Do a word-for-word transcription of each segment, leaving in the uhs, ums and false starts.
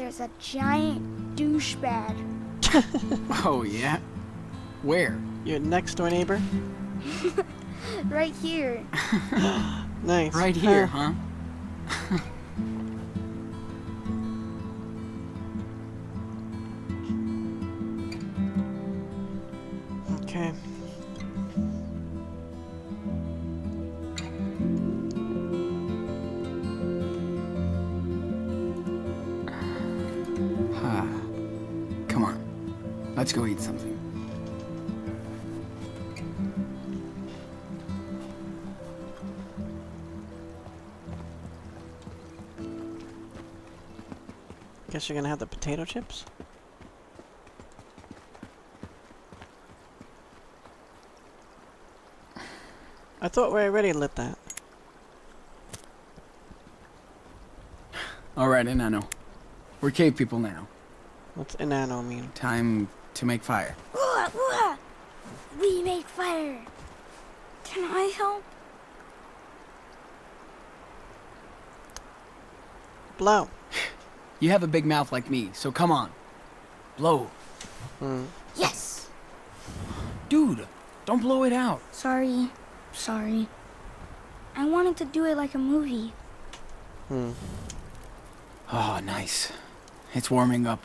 there's a giant douchebag. Oh, yeah? Where? Your next door neighbor? Right here. Nice. Right here, huh? Okay. Ah. Come on. Let's go eat something. Guess you're gonna have the potato chips? I thought we already lit that. Alright, Enano. We're cave people now. What's enano mean? Time to make fire. Ooh, ooh. We make fire. Can I help? Blow. You have a big mouth like me, so come on. Blow. Hmm. Yes. Dude, don't blow it out. Sorry. Sorry. I wanted to do it like a movie. Hmm. Oh, nice. It's warming up.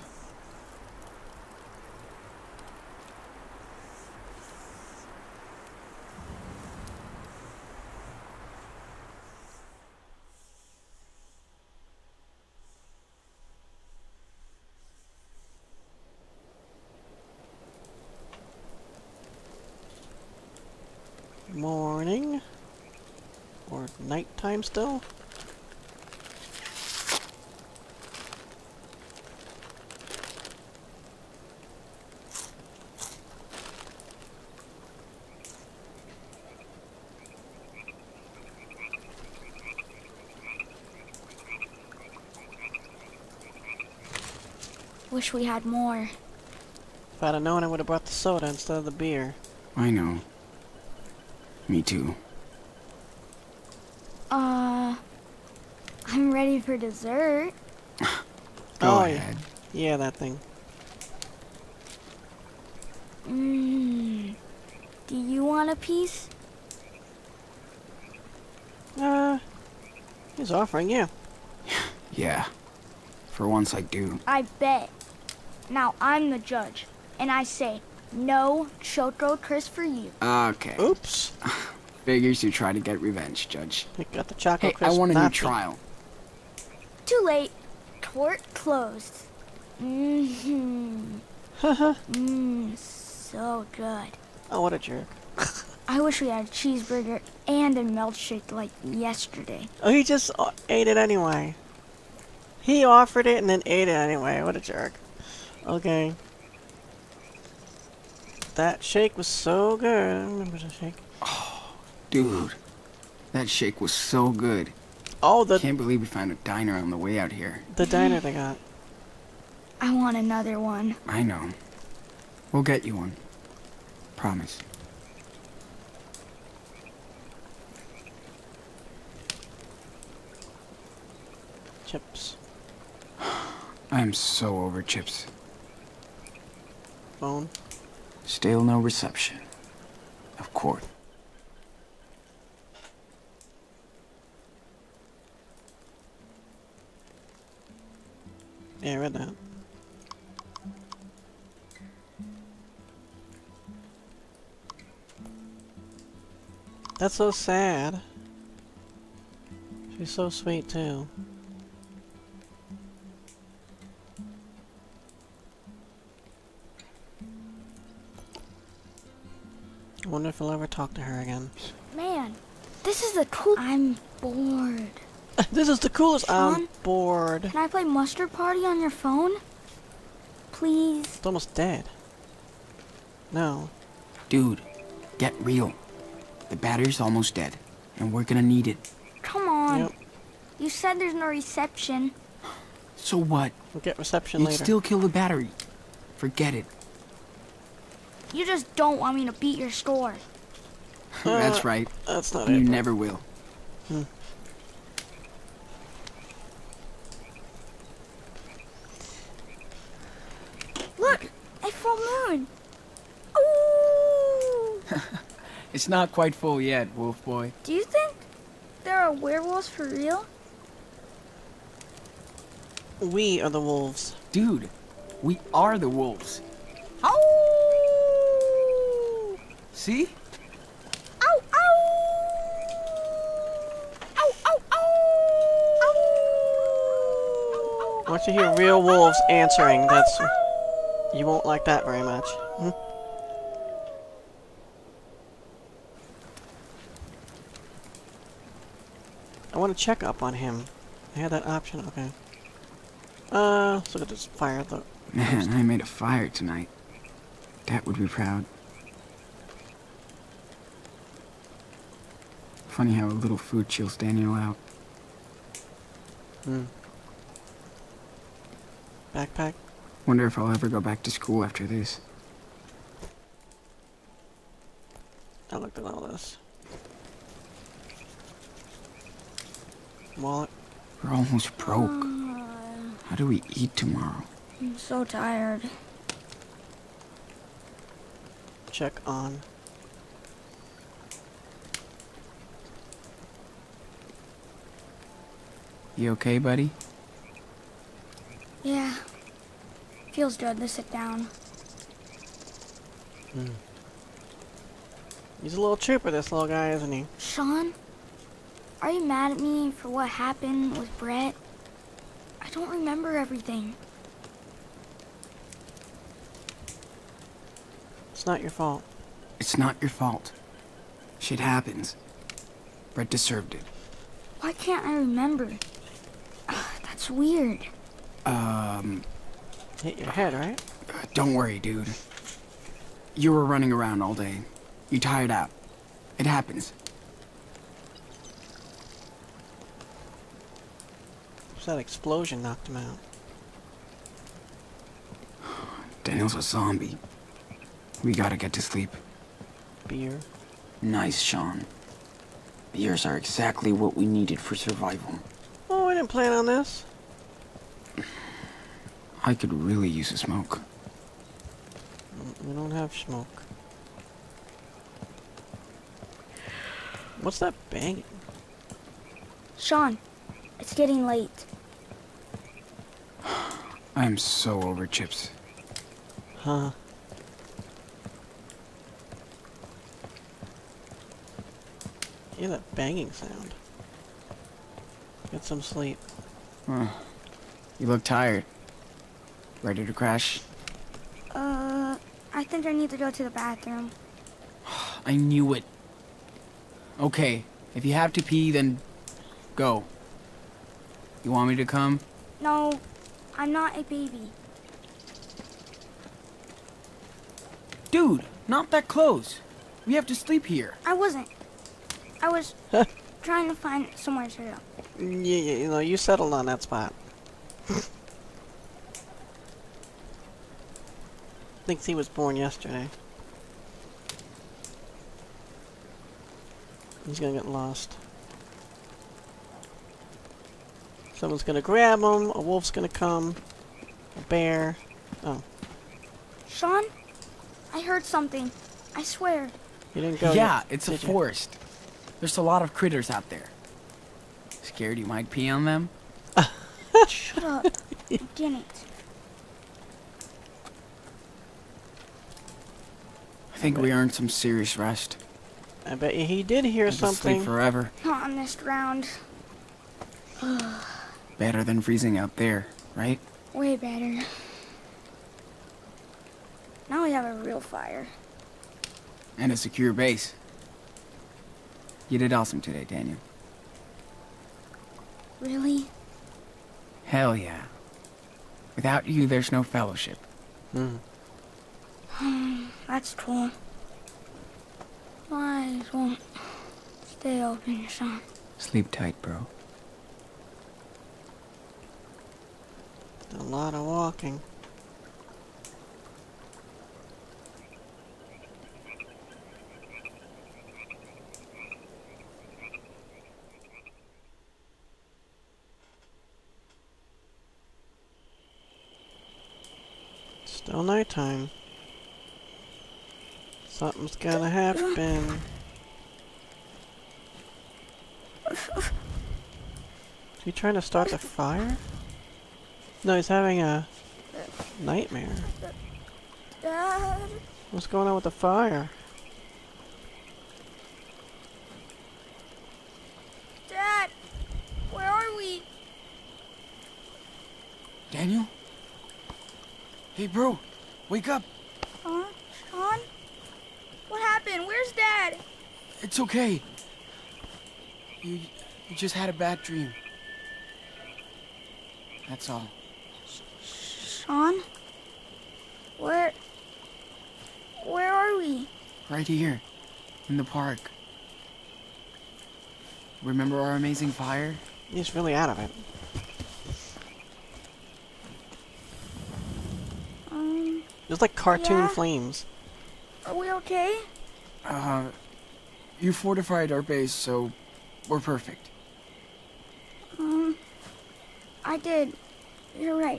Morning? Or nighttime still? Wish we had more. If I'd have known, I would have brought the soda instead of the beer. I know. Me too. Uh, I'm ready for dessert. Go Oh, ahead. Yeah, that thing. Mmm. Do you want a piece? Uh, he's offering, yeah. Yeah. For once I do. I bet. Now I'm the judge, and I say, no Choco Crisp for you. Okay. Oops. Figures you try to get revenge, Judge. You got the chocolate Hey, crisp. I want a new not me. trial. Too late. Court closed. Mmm. Haha. Mmm. So good. Oh, what a jerk. I wish we had a cheeseburger and a milkshake like yesterday. Oh, he just uh, ate it anyway. He offered it and then ate it anyway. What a jerk. Okay. That shake was so good. I remember the shake. Dude, that shake was so good. Oh, the Can't believe we found a diner on the way out here. the diner they got. I want another one. I know. We'll get you one. Promise. Chips. I am so over chips. Phone. Still no reception. Of course. Yeah, I read that. That's so sad. She's so sweet too. I wonder if I'll ever talk to her again. Man, this is the cool. I'm bored. This is the coolest. I'm Sean? bored. Can I play Mustard Party on your phone? Please. It's almost dead. No. Dude, get real. The battery's almost dead, and we're gonna need it. Come on. Yep. You said there's no reception. So what? We'll get reception You'd later. still kill the battery. Forget it. You just don't want me to beat your score. That's Uh, right. That's not You it. never will. It's not quite full yet, Wolf Boy. Do you think there are werewolves for real? We are the wolves. Dude, we are the wolves. Ow! See? Ow! Ow! Ow! Ow! Ow! Once you hear real wolves answering, that's... You won't like that very much. Hmm? I want to check up on him. I had that option, okay. Uh, let's look at this fire though. Man, I made a fire tonight. Dad would be proud. Funny how a little food chills Daniel out. Hmm. Backpack? Wonder if I'll ever go back to school after this. I looked at all this. Wallet. We're almost broke. Uh, How do we eat tomorrow? I'm so tired. Check on. You okay, buddy? Yeah. Feels good to sit down. Hmm. He's a little trooper, this little guy, isn't he? Sean, are you mad at me for what happened with Brett? I don't remember everything. It's not your fault. It's not your fault. Shit happens. Brett deserved it. Why can't I remember? Ugh, that's weird. Um, Hit your head, right? don't worry, dude. You were running around all day. You tired out. It happens. That explosion knocked him out. Daniel's a zombie. We gotta get to sleep. Beer. Nice, Sean. Beers are exactly what we needed for survival. Oh, I didn't plan on this. I could really use a smoke. We don't have smoke. What's that banging? Sean, it's getting late. I am so over chips. Huh. Hear that banging sound. Get some sleep. Huh. You look tired. Ready to crash? Uh, I think I need to go to the bathroom. I knew it. Okay, if you have to pee, then go. You want me to come? No, I'm not a baby. Dude, not that close. We have to sleep here. I wasn't. I was trying to find somewhere to go. Yeah, yeah, you know, you settled on that spot. Thinks he was born yesterday. He's gonna get lost. Someone's gonna grab him, a wolf's gonna come, a bear. Oh, Sean, I heard something. I swear. you didn't go yeah, yet, it's a did you? forest. There's a lot of critters out there. Scared you might pee on them? Shut up. I didn't. I think we earned some serious rest. I bet you he did hear I could something. sleep forever. Not on this ground. Better than freezing out there, right? Way better. Now we have a real fire. And a secure base. You did awesome today, Daniel. Really? Hell yeah. Without you, there's no fellowship. Hmm. That's cool. My eyes won't stay open, Sean. Sleep tight, bro. A lot of walking. Still nighttime. Something's gonna happen. Is he trying to start the fire? No, he's having a nightmare. Dad? What's going on with the fire? Dad, where are we? Daniel? Hey, bro. Wake up. Huh? Sean? What happened? Where's Dad? It's okay. You, you just had a bad dream. That's all. Sean? Where... Where are we? Right here. In the park. Remember our amazing fire? He's really out of it. Um... It's like cartoon Yeah? flames. Are we okay? Uh... You fortified our base, so we're perfect. Um... I did. You're right.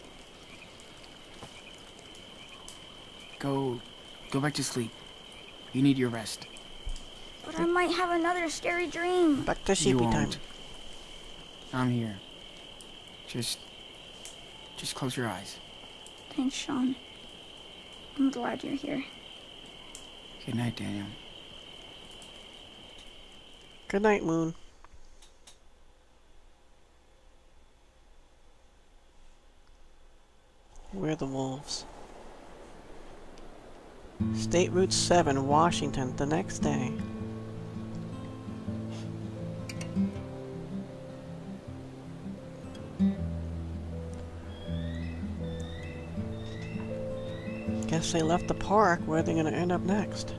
Go... Go back to sleep. You need your rest. But I might have another scary dream. Back to You sheepy time. won't. I'm here. Just... Just close your eyes. Thanks, Sean. I'm glad you're here. Good night, Daniel. Good night, Moon. We're the wolves. State Route seven, Washington, the next day. Guess they left the park. Where are they gonna end up next?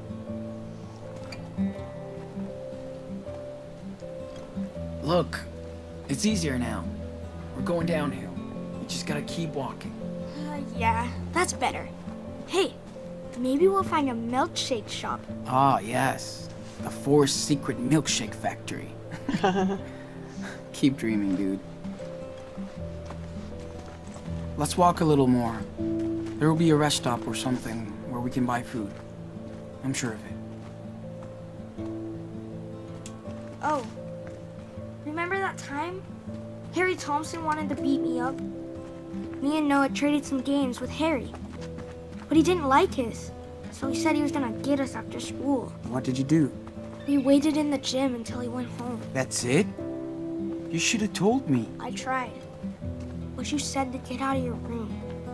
Look, it's easier now. We're going downhill. We just gotta keep walking. Uh, yeah, that's better. Hey, maybe we'll find a milkshake shop. Ah, yes. The Forest Secret Milkshake Factory. Keep dreaming, dude. Let's walk a little more. There will be a rest stop or something where we can buy food. I'm sure of it. Oh, remember that time? Harry Thompson wanted to beat me up. Me and Noah traded some games with Harry. But he didn't like his, so he said he was gonna get us after school. What did you do? We waited in the gym until he went home. That's it? You should have told me. I tried. But you said to get out of your room.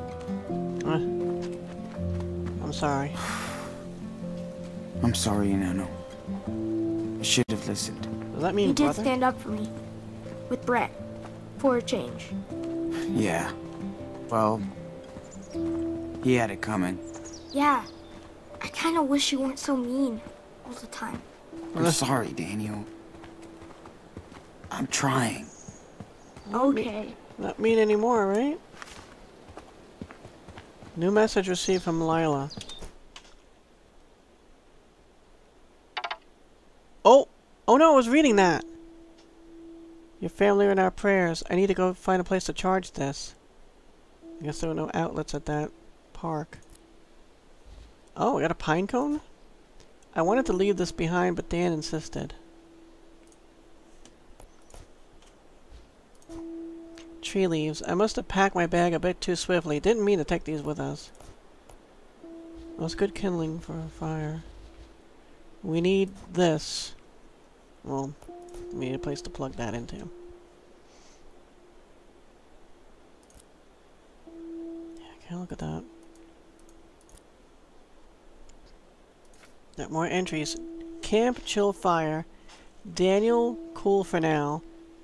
Uh, I'm sorry. I'm sorry, Nano. I should have listened. Does that mean You did brother? stand up for me. With Brett. For a change. Yeah. Well, he had it coming. Yeah. I kinda wish you weren't so mean all the time. I'm sorry, Daniel. I'm trying. Okay. Not mean anymore, right? New message received from Lila. Oh! Oh no, I was reading that! Your family are in our prayers. I need to go find a place to charge this. I guess there were no outlets at that park. Oh, I got a pine cone? I wanted to leave this behind, but Dan insisted. Tree leaves. I must have packed my bag a bit too swiftly. Didn't mean to take these with us. Well, it's good kindling for a fire. We need this. Well, we need a place to plug that into. Yeah, okay, look at that. Got more entries. Camp, chill, fire. Daniel, cool for now.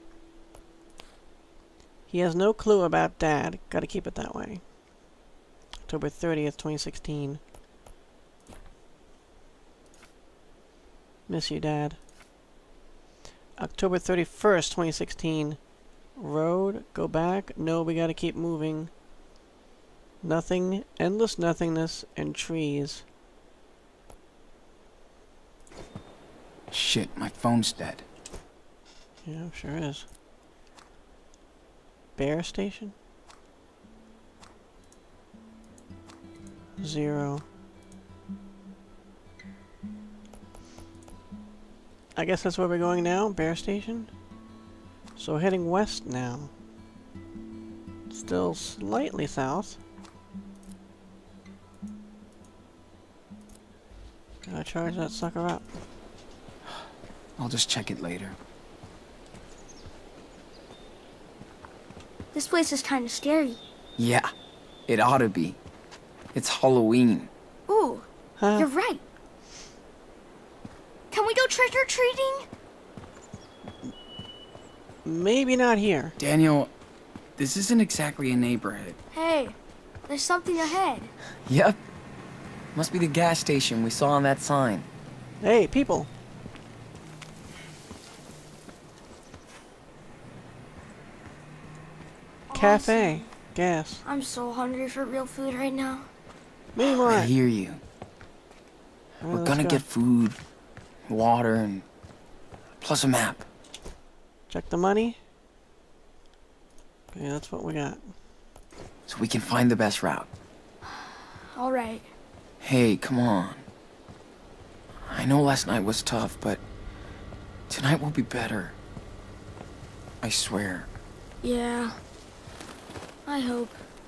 He has no clue about Dad. Gotta keep it that way. October thirtieth, twenty sixteen. Miss you, Dad. October thirty-first, twenty sixteen. Road, go back. No, we gotta keep moving. Nothing, endless nothingness, and trees. Shit, my phone's dead. Yeah, sure is. Bear station? Zero. I guess that's where we're going now, Bear Station. So we're heading west now. Still slightly south. Gotta charge that sucker up. I'll just check it later. This place is kind of scary. Yeah, it ought to be. It's Halloween. Ooh, Huh? you're right. Can we go trick-or-treating? Maybe not here. Daniel, this isn't exactly a neighborhood. Hey, there's something ahead. Yep. Must be the gas station we saw on that sign. Hey, people. Cafe. Awesome. Gas. I'm so hungry for real food right now. Me I more. hear you. Alright, We're let's gonna go. get food, water, and plus a map. Check the money. Okay, that's what we got. So we can find the best route. All right. Hey, come on. I know last night was tough, but tonight will be better. I swear. Yeah. I hope.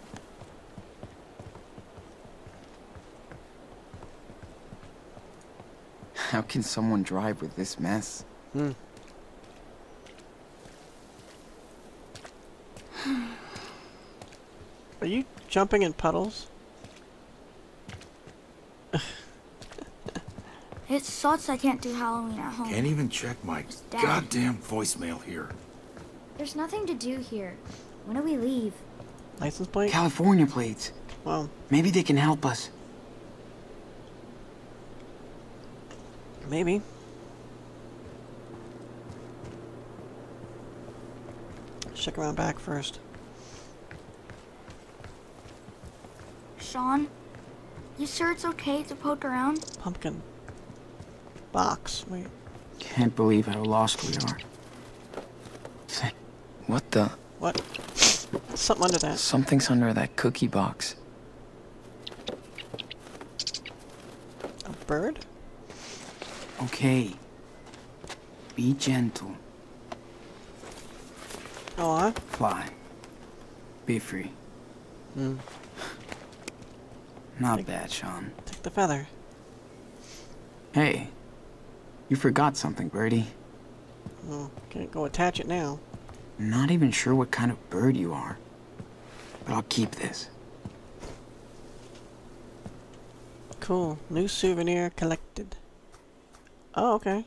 How can someone drive with this mess? Hmm. Are you jumping in puddles? It sucks I can't do Halloween at home. Can't even check my Dad. goddamn voicemail here. There's nothing to do here. When do we leave? License plate? California plates. Well, Maybe they can help us. maybe. Check around back first. Sean, you sure it's okay to poke around? Pumpkin. Box. Wait. Can't believe how lost we are. What the? What? Something under that. Something's under that cookie box. A bird? Okay. Be gentle. Oh, huh? Fly. Be free. Hmm. Not bad, Sean. Take the feather. Hey. You forgot something, Birdie. Oh, can't go attach it now. Not even sure what kind of bird you are. But I'll keep this. Cool. New souvenir collected. Oh, okay.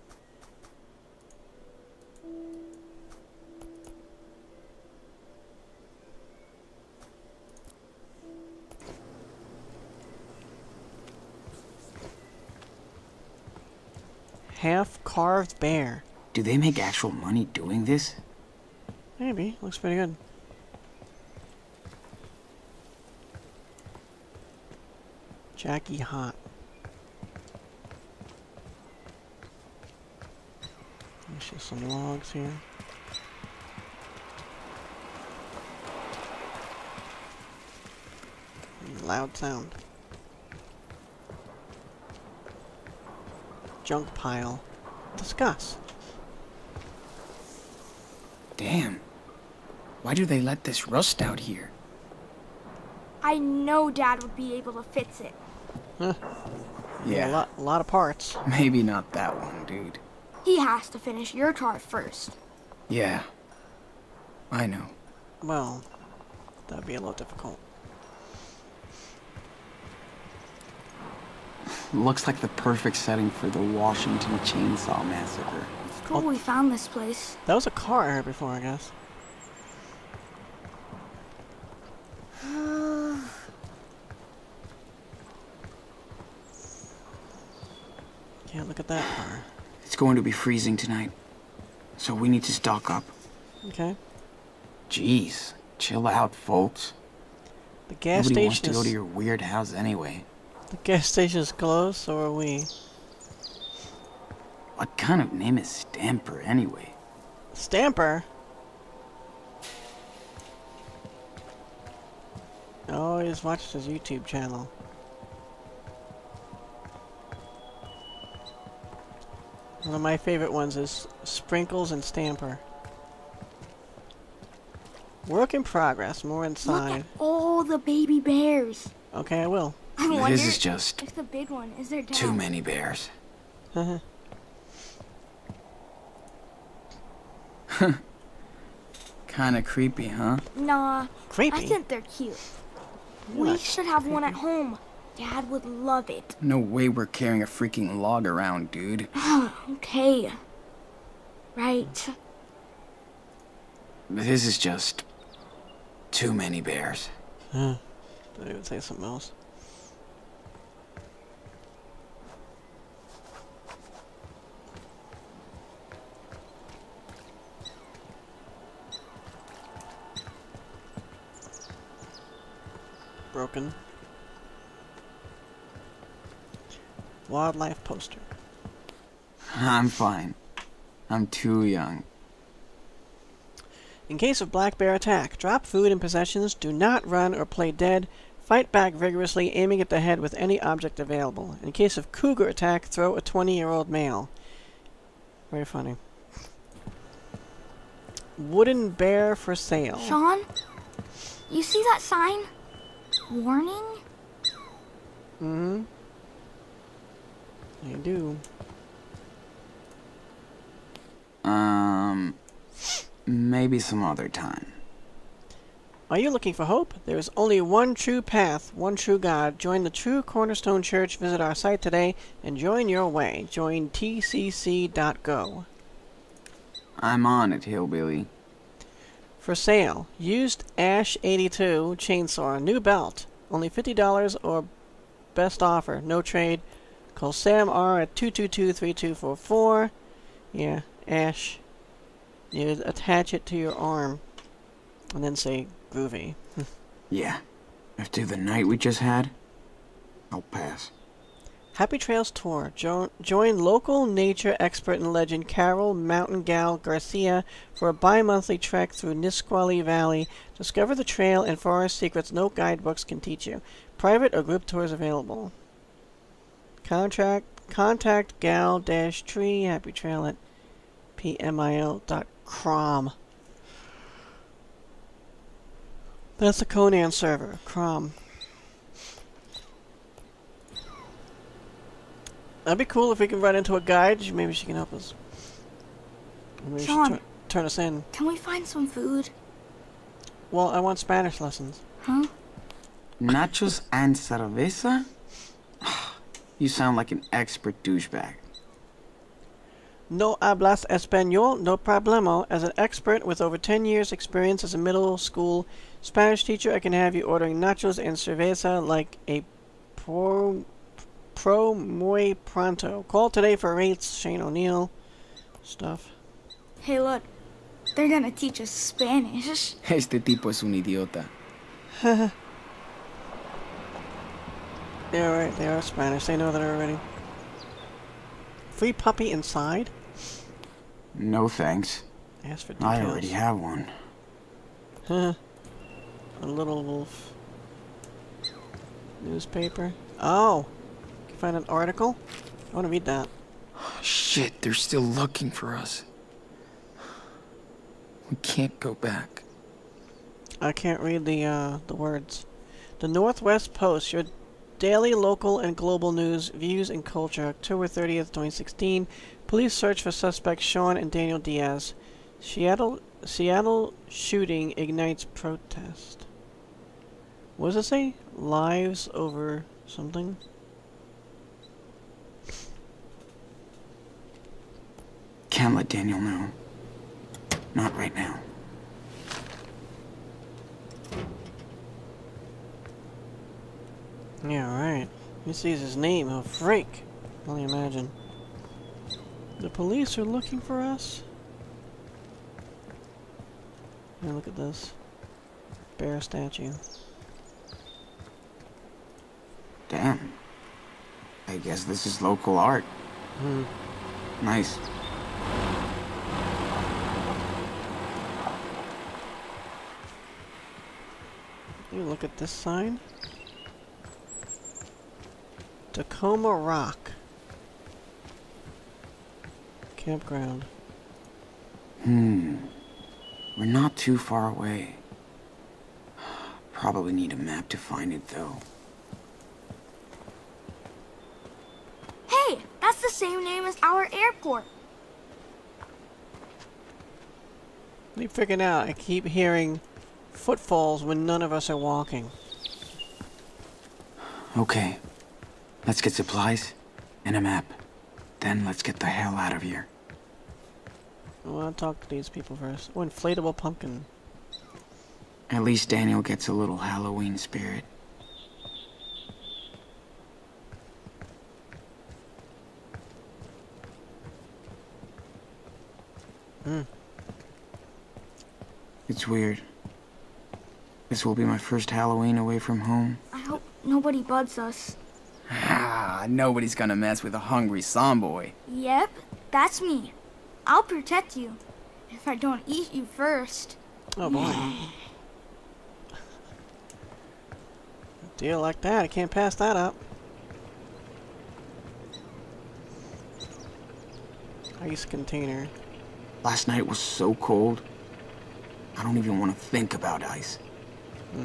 Half carved bear. Do they make actual money doing this? Maybe. Looks pretty good. Jackie Hot. There's just some logs here. Loud sound. Junk pile. Discuss. Damn. Why do they let this rust out here? I know Dad would be able to fix it. Huh. A lot, a lot of parts. Maybe not that one, dude. He has to finish your car first. Yeah. I know. Well, that'd be a little difficult. Looks like the perfect setting for the Washington Chainsaw Massacre. It's cool we found this place. That was a car I heard before, I guess. Can't look at that car. It's going to be freezing tonight, so we need to stock up. Okay. Jeez, chill out, folks. The gas Nobody wants station to is... go to your weird house anyway. The gas station is closed, so are we. What kind of name is Stamper anyway? Stamper? Oh, he's watching his YouTube channel. One of my favorite ones is Sprinkles and Stamper. Work in progress. More Look inside. at all the baby bears. Okay, I will. I wonder This is just if the big one is their dad. too many bears. Kinda creepy, huh? Nah, Creepy. I think they're cute. You're We not should have one at home. Dad would love it. No way we're carrying a freaking log around, dude. Okay. Right. This is just too many bears. Huh. Did I even say something else? Broken. Wildlife poster. I'm fine. I'm too young. In case of black bear attack, drop food and possessions, do not run or play dead, fight back vigorously, aiming at the head with any object available. In case of cougar attack, throw a twenty-year-old male. Very funny. Wooden bear for sale. Sean, you see that sign? Warning? Mm-hmm. I do. Um, maybe some other time. Are you looking for hope? There is only one true path, one true God. Join the True Cornerstone Church. Visit our site today and join your way. Join T C C dot go. I'm on it, hillbilly. For sale, used Ash eighty-two chainsaw, new belt, only fifty dollars or best offer, no trade. Call Sam R at two two two, three two four four. Yeah, Ash. You attach it to your arm and then say groovy. Yeah. After the night we just had, I'll pass. Happy Trails Tour. Jo join local nature expert and legend Carol Mountain Gal Garcia for a bi-monthly trek through Nisqually Valley. Discover the trail and forest secrets no guidebooks can teach you. Private or group tours available. Contract contact gal dash tree happy trail at p m i l dot com. That's the Conan server. Crom. That'd be cool if we can run into a guide. Maybe she can help us. Maybe she Sean. tur turn us in. Can we find some food? Well, I want Spanish lessons. Huh? Nachos and cerveza? You sound like an expert douchebag. No hablas español, no problemo. As an expert with over ten years experience as a middle school Spanish teacher, I can have you ordering nachos and cerveza like a pro, pro muy pronto. Call today for rates, Shane O'Neill. Stuff. Hey, look. They're gonna teach us Spanish. Este tipo es un idiota. They're right, they are Spanish. They know that already. Free puppy inside? No thanks. Ask for details. I already have one. Huh. A little wolf. Newspaper. Oh! Can you find an article? I want to read that. Shit, they're still looking for us. We can't go back. I can't read the, uh, the words. The Northwest Post, your daily local and global news, views, and culture. October thirtieth, twenty sixteen. Police search for suspects Sean and Daniel Diaz. Seattle Seattle shooting ignites protest. What does it say? Lives over something? Can't let Daniel know. Not right now. Yeah, right. He sees his name, he'll freak. Only imagine. The police are looking for us? Yeah, look at this. Bear statue. Damn. I guess this is local art. Hmm. Nice. You look at this sign. Tacoma Rock. Campground. Hmm. We're not too far away. Probably need a map to find it, though. Hey, that's the same name as our airport. What are you figuring out? I keep hearing footfalls when none of us are walking. Okay. Let's get supplies and a map. Then let's get the hell out of here. I want to talk to these people first. Oh, inflatable pumpkin. At least Daniel gets a little Halloween spirit. Hmm. It's weird. This will be my first Halloween away from home. I hope nobody bugs us. Ah, nobody's gonna mess with a hungry somboy. Yep, that's me. I'll protect you. If I don't eat you first. Oh boy. Deal like that, I can't pass that up. Ice container. Last night was so cold. I don't even want to think about ice. Hmm.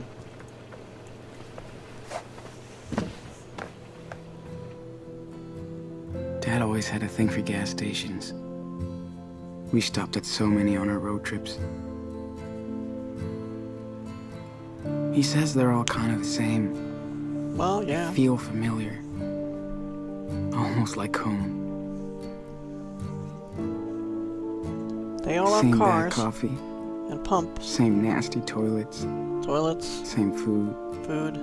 Dad always had a thing for gas stations. We stopped at so many on our road trips. He says they're all kind of the same. Well, yeah. Feel familiar. Almost like home. They all Same have bad cars coffee. and pumps, Same nasty toilets. toilets, Same food. food.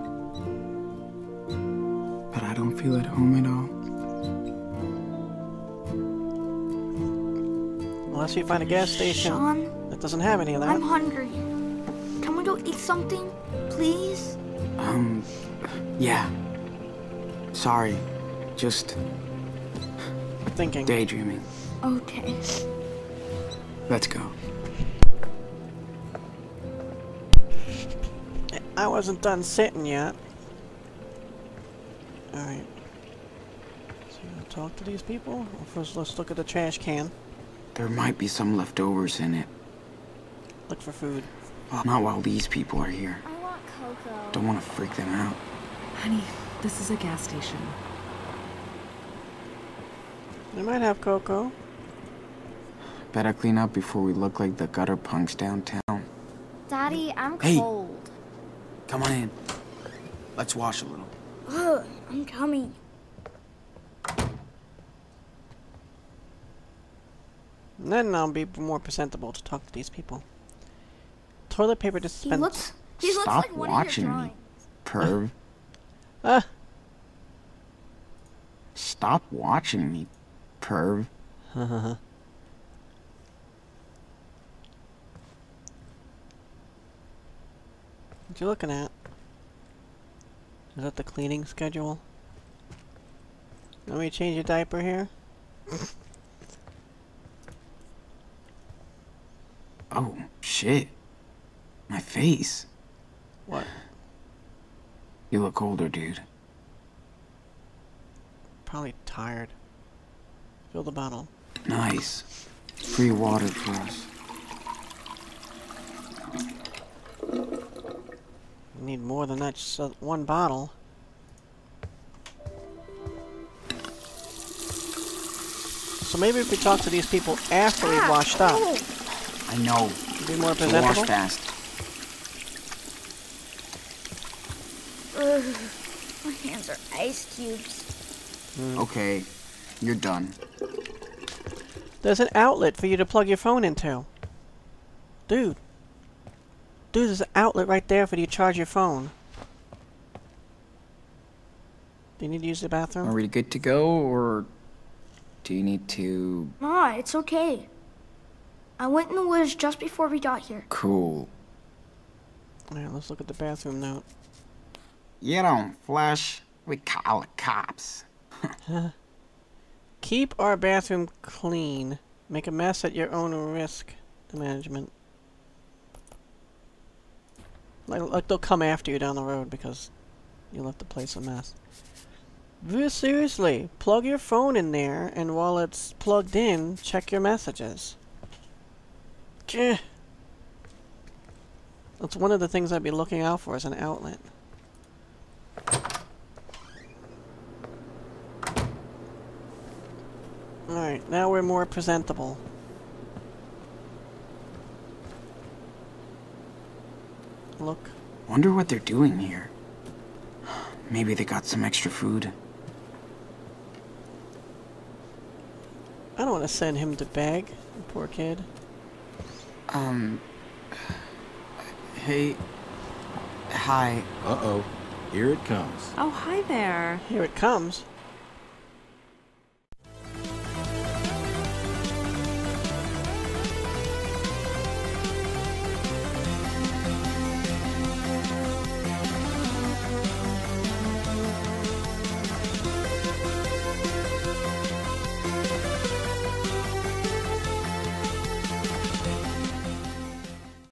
But I don't feel at home at all. Unless you find a gas station Sean, that doesn't have any of that. I'm hungry. Can we go eat something, please? Um, yeah. Sorry. Just Thinking. daydreaming. Okay. Let's go. I wasn't done sitting yet. Alright. So, talk to these people? Well, first, let's look at the trash can. There might be some leftovers in it. Look for food. Well, not while these people are here. I want cocoa. Don't want to freak them out. Honey, this is a gas station. They might have cocoa. Better clean up before we look like the gutter punks downtown. Daddy, I'm Hey. cold. Come on in. Let's wash a little. Ugh, I'm coming. And then I'll be more presentable to talk to these people. Toilet paper He dispenser. looks. He looks Stop like one watching of your me, drawings. perv. Ah! Stop watching me, perv. What you looking at? Is that the cleaning schedule? Let me change your diaper here. Oh, shit. My face. What? You look older, dude. Probably tired. Fill the bottle. Nice. Free water for us. You need more than that, just uh, one bottle. So maybe if we talk to these people after we've washed up, I know. be more So presentable. wash fast. Ugh, my hands are ice cubes. Okay, you're done. There's an outlet for you to plug your phone into. Dude. Dude, there's an outlet right there for you to charge your phone. Do you need to use the bathroom? Are we good to go, or do you need to... Nah, it's okay. I went in the woods just before we got here. Cool. Alright, let's look at the bathroom note. You don't flush. We call the cops. Keep our bathroom clean. Make a mess at your own risk. Management. Like, like they'll come after you down the road because you left the place a mess. Very seriously, plug your phone in there, and while it's plugged in, check your messages. Gah. That's one of the things I'd be looking out for as an outlet. Alright, now we're more presentable. Look. Wonder what they're doing here. Maybe they got some extra food. I don't want to send him to beg. Poor kid. Um... Hey... Hi. Uh-oh. Here it comes. Oh, hi there. Here it comes.